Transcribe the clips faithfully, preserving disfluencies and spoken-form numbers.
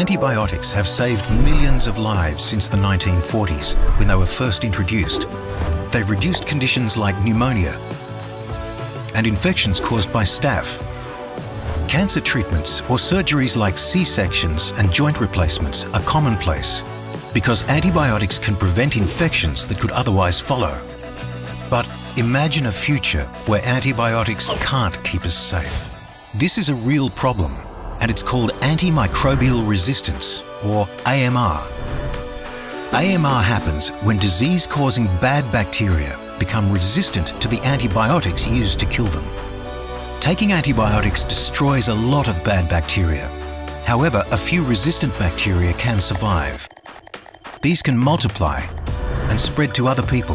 Antibiotics have saved millions of lives since the nineteen forties, when they were first introduced. They've reduced conditions like pneumonia and infections caused by staph. Cancer treatments or surgeries like C-sections and joint replacements are commonplace because antibiotics can prevent infections that could otherwise follow. But imagine a future where antibiotics can't keep us safe. This is a real problem, and it's called antimicrobial resistance, or A M R. A M R happens when disease-causing bad bacteria become resistant to the antibiotics used to kill them. Taking antibiotics destroys a lot of bad bacteria. However, a few resistant bacteria can survive. These can multiply and spread to other people.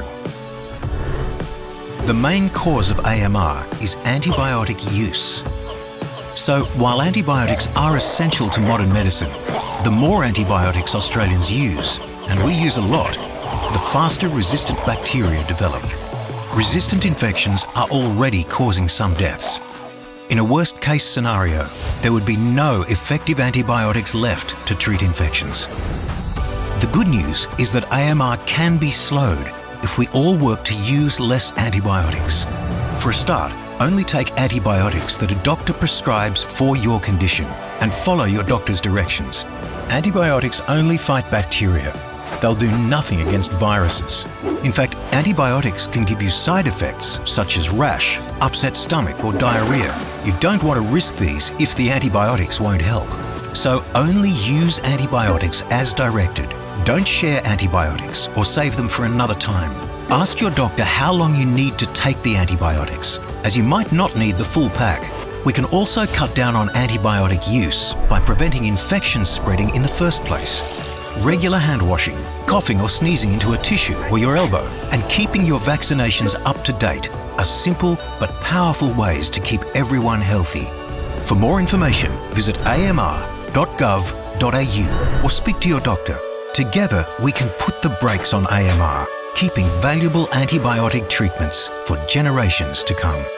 The main cause of A M R is antibiotic use. So, while antibiotics are essential to modern medicine, the more antibiotics Australians use, and we use a lot, the faster resistant bacteria develop. Resistant infections are already causing some deaths. In a worst-case scenario, there would be no effective antibiotics left to treat infections. The good news is that A M R can be slowed if we all work to use less antibiotics. For a start, only take antibiotics that a doctor prescribes for your condition and follow your doctor's directions. Antibiotics only fight bacteria. They'll do nothing against viruses. In fact, antibiotics can give you side effects such as rash, upset stomach or diarrhea. You don't want to risk these if the antibiotics won't help. So only use antibiotics as directed. Don't share antibiotics or save them for another time. Ask your doctor how long you need to take the antibiotics, as you might not need the full pack. We can also cut down on antibiotic use by preventing infections spreading in the first place. Regular hand washing, coughing or sneezing into a tissue or your elbow, and keeping your vaccinations up to date are simple but powerful ways to keep everyone healthy. For more information, visit a m r dot gov dot a u or speak to your doctor. Together, we can put the brakes on A M R, keeping valuable antibiotic treatments for generations to come.